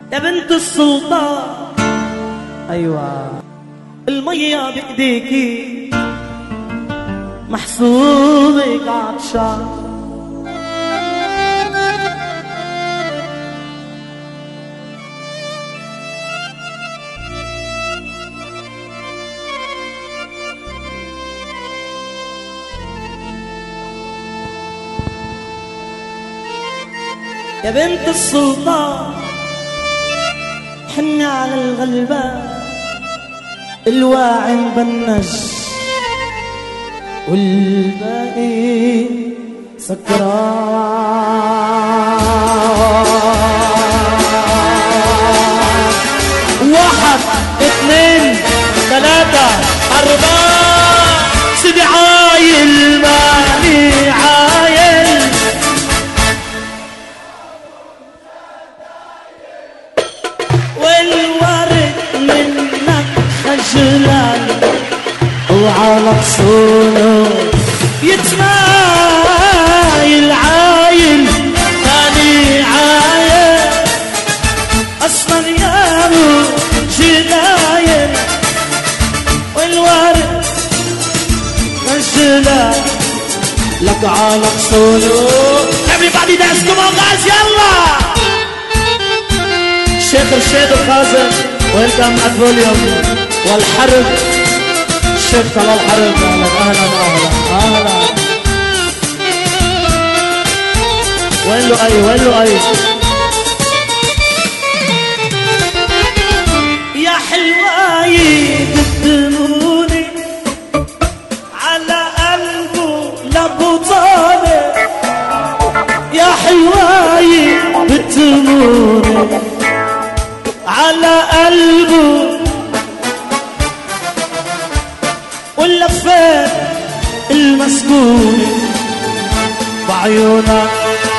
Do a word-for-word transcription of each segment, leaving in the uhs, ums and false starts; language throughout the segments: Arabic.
يا بنت السلطان. أيوة المية بإيديكي محسوبك عطشان. يا بنت السلطان حني على الغلبان، الواعي مبنج والباقي سكران. واحد اثنين ثلاثة أربعة، سيدي عايل ماني عايل، والورد منك خجلان، وعلى صونه يتمايل عايل ثاني عايل، اصلا يا ابو جنايل، والورد خجلان لك على صونه. everybody dance come on guys يلا. الشيخ رشيد الخازن ويلكم ات فوليوم والحرب، الشيخ طلال الحرب. اهلا اهلا اهلا اهلا. وين له اي وين له اي يا حلواي قدموني على قلبه لبطاني، يا حلواي قدموني على قلبه، ولفيت المسكون بعيونك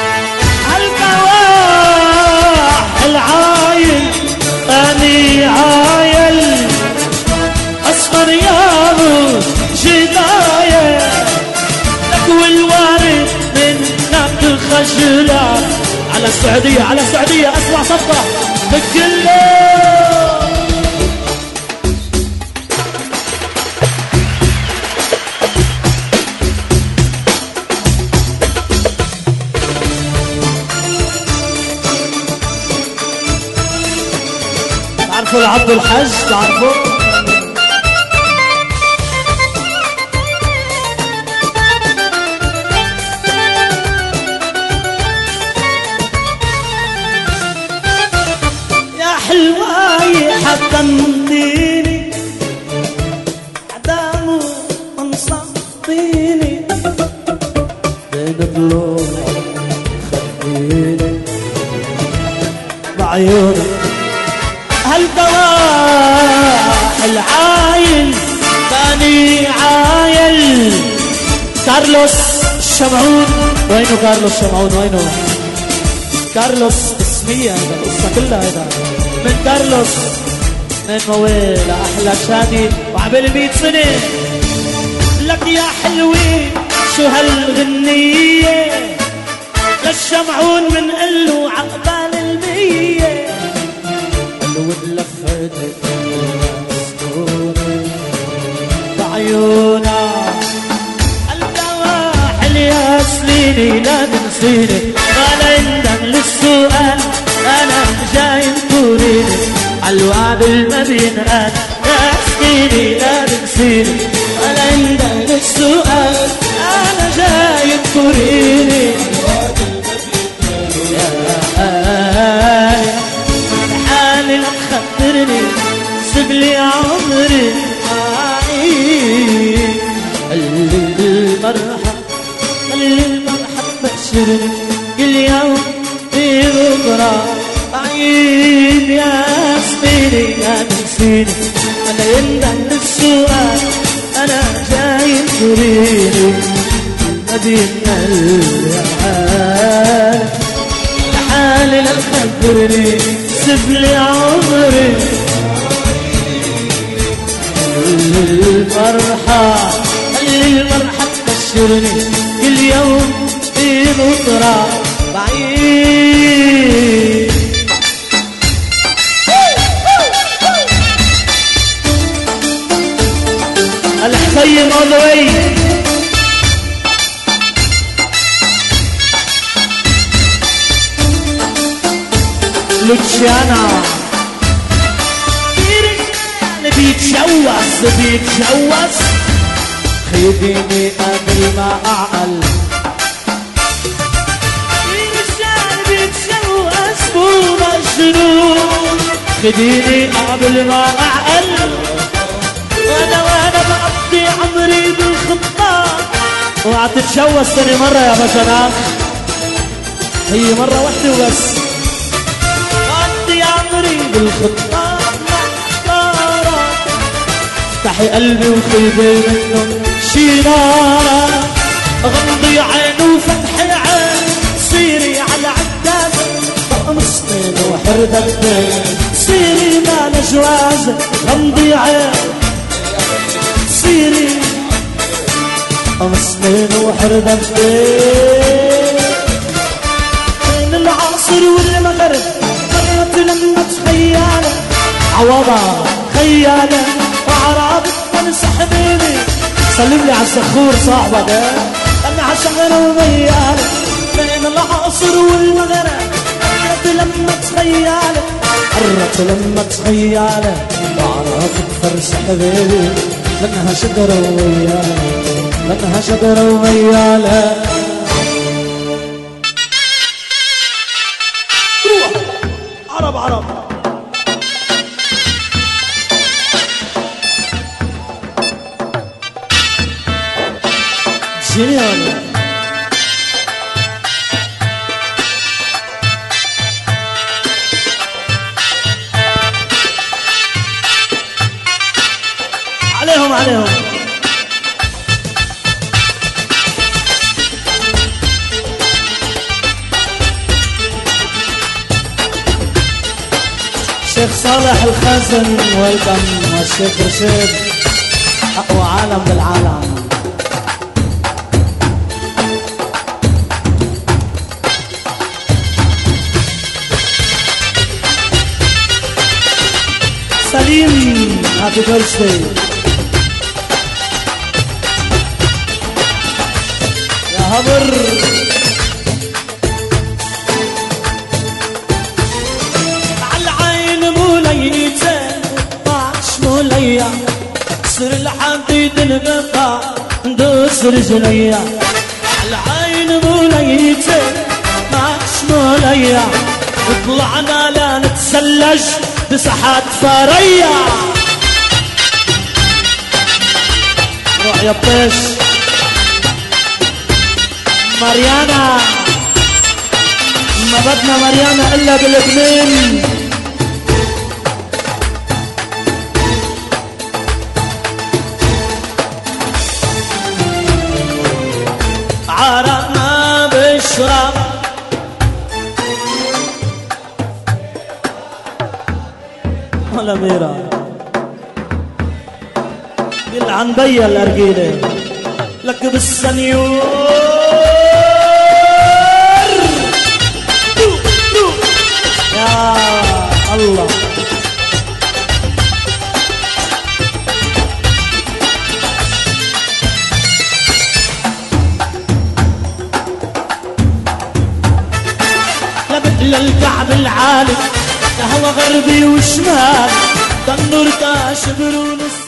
عالقواح العايل، اني عايل اصفر يابو جدايل لك، والوارد منك خجلان. على السعودية على السعودية اسمع صفقة بكله. تعرفوا عبد الحج؟ تعرفوا؟ يا حلواي حطمتيني عدامه انصفتيني، بين ضلوعك خديني بعيونك هالقواح العايل ثاني عايل. كارلوس الشمعون وينه؟ كارلوس الشمعون وينه؟ كارلوس اسمية هذا القصة كلها، هذا من كارلوس من مويل أحلى شادي وعبال مية سنة. لك يا حلوين شو هالغنية للشمعون من قله عقبال المية، ولفت المسكونة بعيونا القواحل يا سنيني لا تنسيني، ولا يندم للسؤال انا جاي توريني، عالوعد ما بينقال يا سنيني لا تنسيني، ولا يندم للسؤال انا جاي توريني. خبرني سبلي عمري معي، المرحب المرحب بشرني كل يوم في بكرة عيد يا سنيني لا تنسيني، أنا يندم للسؤال أنا جاي تريني، ما بينا الحال لحالي لا تخبرني سبلي عمري، المرحة المرحة تبشرني كل يوم في مطرة بعيد. سليم all the way. لوتشيانا بيتجوز بيتجوز خديني قبل ما اعقل. الرجال بيتجوز مو مجنون خديني قبل ما اعقل. وانا وانا بقضي عمري بالخطاب. اوعى تتجوز ثاني مرة يا بشناخ، هي مرة واحدة وبس. بقضي عمري بالخطاب افتحي قلبي وخذي منه شي نارة. غمضي عين وفتحي عين صيري على عداد مسنين وحردة بدين صيري ما جواز. غمضي عين صيري مسنين وحردة بدين. بين العصر والمغرب مرت لما تخيالة عوضة خيالة وعرابك تنسى حبيبي. سلم لي على السخور صاحبك انا عشغل وميالة. بين العصر والمغرب قربت لما تخيالة قربت لما تخيالة وعرابك فرس حبيبي. لانها شجرة وميالة لانها شجرة وميالة. روح عرب عرب جنيان. عليهم عليهم شيخ صالح الخازن ويلكم والشيخ رشيد اقوى عالم بالعالم. سليم هابي بيرثداي يا هبر. عالعين موليتين طاش موليا سر الحديد البقاء ندوس رجليا. عالعين موليتين طاش موليا وطلعنا لا نتسلج بساحات فارية. روح يا بطيش مريانا ما بدنا مريانا الا بالاثنين. عرقنا بشرب ولا ميرا قل عن بيا الارجيله لك بالسنيور. يا الله للكعب العالي هوا غربي وشمال تنور كاشبر ونس